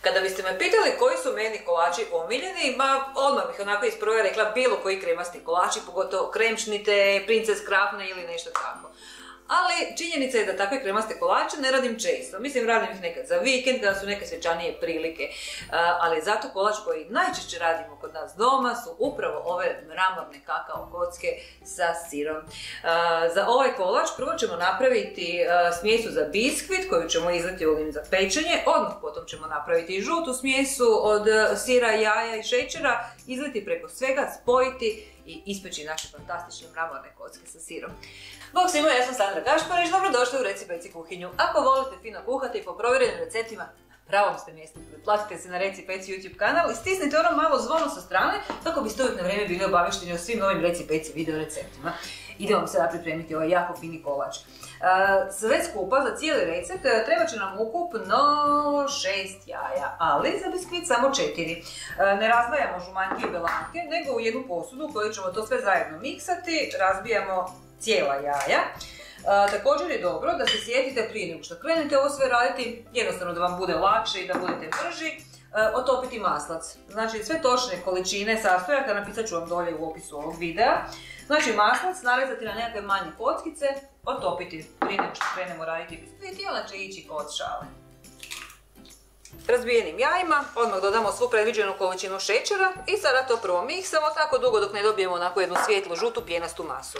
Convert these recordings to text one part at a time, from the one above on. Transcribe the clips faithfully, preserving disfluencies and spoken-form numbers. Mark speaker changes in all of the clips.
Speaker 1: Kada biste me pitali koji su meni kolači omiljeni, ma odmah bih onako iz prve rekla bilo koji kremasti kolači, pogotovo kremšnite, princes krafne ili nešto tako. Ali činjenica je da takve kremaste kolače ne radim često. Mislim, radim ih nekad za vikend, kada su neke svečanije prilike. Ali zato kolač koji najčešće radimo kod nas doma su upravo ove mramorne kakao kocke sa sirom. Za ovaj kolač prvo ćemo napraviti smjesu za biskvit koju ćemo izliti u lim za pečenje. Odmah potom ćemo napraviti žutu smjesu od sira, jaja i šećera, izliti preko svega, spojiti i ispeći naše fantastične mramorne kocke sa sirom. Bog svima, ja sam Sandra Gašparić, dobrodošli u Reci Peci kuhinju. Ako volite fino kuhati i po provjerenim receptima, na pravom ste mjestu. Pretplatite se na Reci Peci YouTube kanal i stisnite ono malo zvono sa strane kako biste uvijek na vrijeme bili obavješteni o svim novim Reci Peci video receptima. Idemo sada pripremiti ovaj jako fini kolač. Sve skupa za cijeli recept treba će nam ukupno šest jaja, ali za biskvit samo četiri. Ne razdvajamo žumanjke i belanke, nego u jednu posudu u kojoj ćemo to sve zajedno miksati, razbijamo cijela jaja. E, također je dobro da se sjetite prije nego što krenete ovo sve raditi, jednostavno da vam bude lakše i da budete brži, e, otopiti maslac. Znači sve točne količine sastojaka napisat ću vam dolje u opisu ovog videa. Znači maslac narezati na nekakve manje kockice, otopiti prije nego što krenemo raditi biskvit i ona će ići kod šale. Razbijenim jajima odmah dodamo svu predviđenu količinu šećera i sada to prvo miksamo tako dugo dok ne dobijemo onako jednu svijetlu žutu pjenastu masu.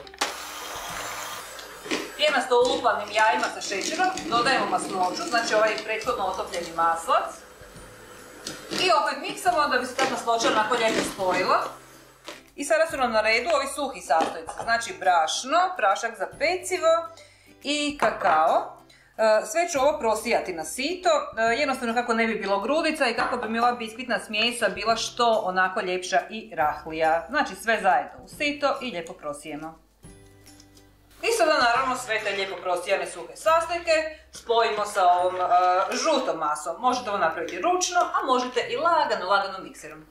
Speaker 1: Pjenasto ulupanim jajima sa šećerom dodajemo masnoću, znači ovaj prethodno otopljeni maslac. I opet miksamo da bi se ta masnoća onako lijepo spojila. I sada su nam na redu ovi suhi sastojci, znači brašno, prašak za pecivo i kakao. Sve ću ovo prosijati na sito, jednostavno kako ne bi bilo grudica i kako bi mi ova biskvitna smjesa bila što onako ljepša i rahlija. Znači sve zajedno u sito i lijepo prosijemo. I sada naravno sve te lijepo prosijane suhe sastojke spojimo sa ovom uh, žutom masom. Možete ovo napraviti ručno, a možete i lagano, lagano mikserom.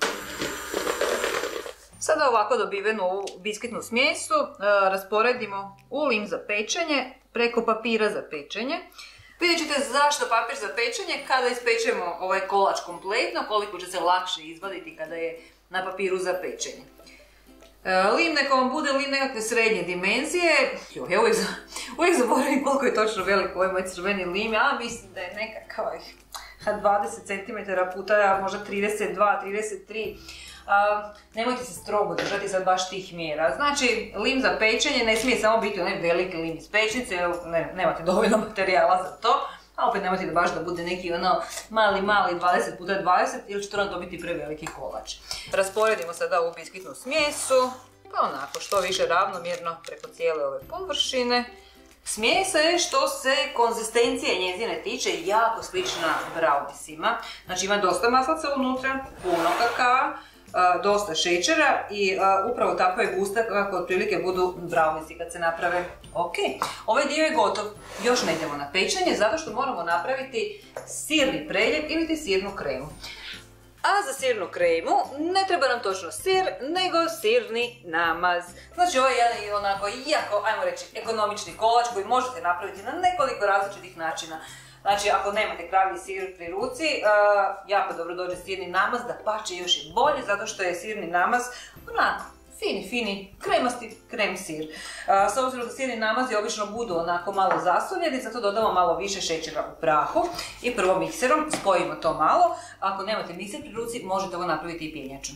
Speaker 1: Sada ovako dobivenu biskvitnu smjesu uh, rasporedimo u lim za pečenje preko papira za pečenje. Vidjet ćete zašto papir za pečenje kada ispečemo ovaj kolač kompletno, koliko će se lakše izvaditi kada je na papiru za pečenje. Lim neka vam bude lim nekakve srednje dimenzije. Joj, uvijek, uvijek zaboravim koliko je točno veliko ovaj moj crveni lim. Ja mislim da je nekakav dvadeset centimetara puta možda trideset dva trideset tri. A, nemojte se strogo držati sad baš tih mjera. Znači, lim za pečenje ne smije samo biti onaj veliki lim iz pečnice, ne, nemate dovoljno materijala za to. A opet nemojte da baš da bude neki ono mali, mali dvadeset puta dvadeset ili će to nam dobiti preveliki kolač. Rasporedimo sada ovu biskvitnu smjesu, pa onako što više ravnomjerno preko cijele ove površine. Smjesa je što se konzistencije njezine tiče jako slična browniesima. Znači ima dosta maslaca unutra, puno kakao, dosta šećera i uh, upravo tako je gusta kako otprilike budu browniesi kad se naprave. Ok, ovaj dio je gotov. Još ne idemo na pečenje zato što moramo napraviti sirni preljev ili ti sirnu kremu. A za sirnu kremu ne treba nam točno sir, nego sirni namaz. Znači ovo je jedan onako jako, ajmo reći, ekonomični kolač koji možete napraviti na nekoliko različitih načina. Znači, ako nemate kravlji sir pri ruci, uh, jako dobro dođe sirni namaz, da pače još i bolje, zato što je sirni namaz onako fini, fini, kremasti krem sir. Uh, s obzirom da sirni namazi obično budu onako malo zasoljeni, zato dodamo malo više šećera u prahu i prvo mikserom spojimo to malo. Ako nemate mikser pri ruci, možete ovo napraviti i pjenjačom.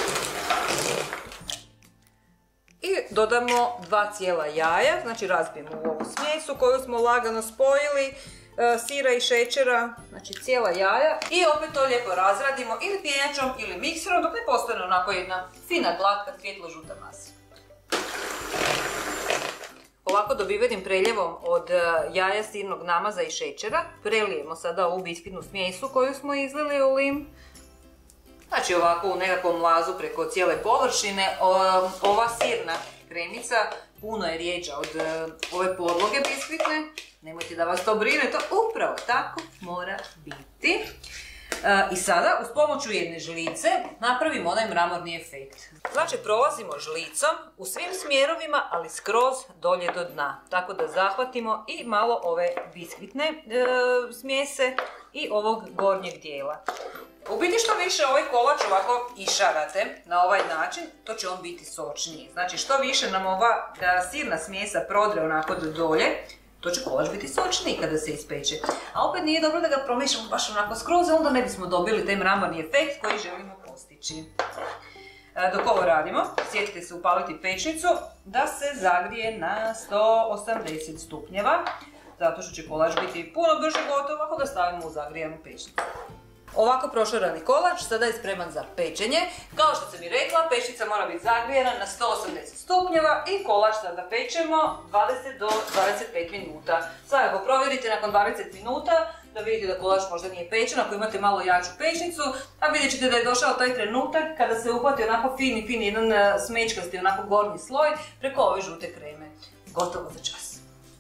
Speaker 1: I dodamo dva cijela jaja, znači razbijemo u ovu smjesu koju smo lagano spojili, sira i šećera, znači cijela jaja i opet to lijepo razradimo ili pjenjačom ili mikserom dok ne postane onako jedna fina, glatka, svjetlo žuta masa. Ovako dobivenim preljevom od jaja, sirnog namaza i šećera prelijemo sada ovu biskvitnu smjesu koju smo izlili u lim. Znači ovako u nekakvom lazu preko cijele površine. Ova sirna kremica puno je rijeđa od ove podloge biskvitne. Nemojte da vas to brine, to upravo tako mora biti. I sada, uz pomoću jedne žlice, napravimo onaj mramorni efekt. Znači, prolazimo žlicom u svim smjerovima, ali skroz dolje do dna. Tako da zahvatimo i malo ove biskvitne e, smjese i ovog gornjeg dijela. U biti što više ovaj kolač ovako išarate na ovaj način, to će on biti sočniji. Znači, što više nam ova sirna smjesa prodre onako do dolje, to će kolač biti sočniji kada se ispeče. A opet nije dobro da ga promiješamo baš onako skroz, onda ne bismo dobili taj mramorni efekt koji želimo postići. Dok ovo radimo, sjetite se upaliti pečnicu da se zagrije na sto osamdeset stupnjeva, zato što će kolač biti puno brže gotov ako ga stavimo u zagrijanu pečnicu. Ovako prošarani kolač sada je spreman za pečenje. Kao što sam i rekla, pečnica mora biti zagrijana na sto osamdeset stupnjeva i kolač sada pečemo dvadeset do dvadeset pet minuta. Svakako provjerite nakon dvadeset minuta da vidite da kolač možda nije pečen, ako imate malo jaču pečnicu, a vidjet ćete da je došao taj trenutak kada se uhvati onako fini, fini jedan smečkasti, onako gornji sloj preko ove žute kreme. Gotovo za čas.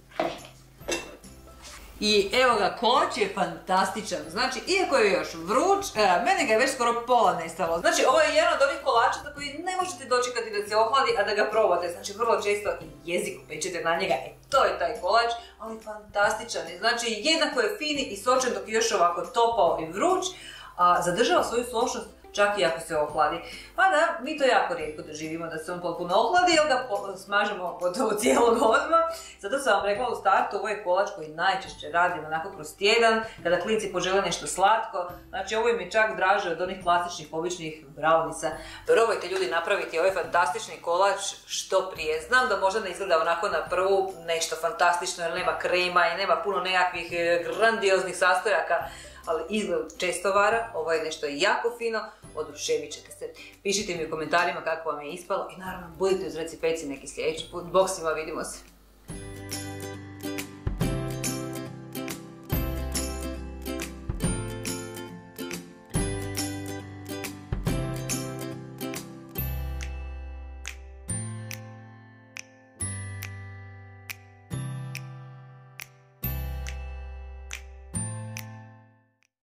Speaker 1: I evo ga, kolač je fantastičan. Znači, iako je još vruć, mene ga je već skoro pola nestalo. Znači, ovo je jedan od onih kolača za koji ne možete dočekati da se ohladi, a da ga probate. Znači, vrlo često i jezik pečete na njega. E, to je taj kolač, ali fantastičan je. Znači, jednako je fini i sočan dok je još ovako topao i vruć, a zadržava svoju sočnost čak i ako se ohladi. Pa da, mi to jako rijetko doživimo da se on potpuno ohladi, jer ga smažemo gotovo cijelog odmah. Zato sam vam rekla u startu, ovo je kolač koji najčešće radim onako kroz tjedan, kada klinci požele nešto slatko. Znači, ovo im je čak draže od onih klasičnih, običnih brownica. Probajte ljudi napraviti ovaj fantastični kolač što prije. Znam da možda ne izgleda onako na prvu nešto fantastično, jer nema krema i nema puno nekakvih grandioznih sastojaka, ali izgled često vara, ovo je nešto jako fino, oduševit ćete se. Pišite mi u komentarima kako vam je ispalo i naravno budite uz Reci Peci neki sljedeći put. Bog svima, vidimo se!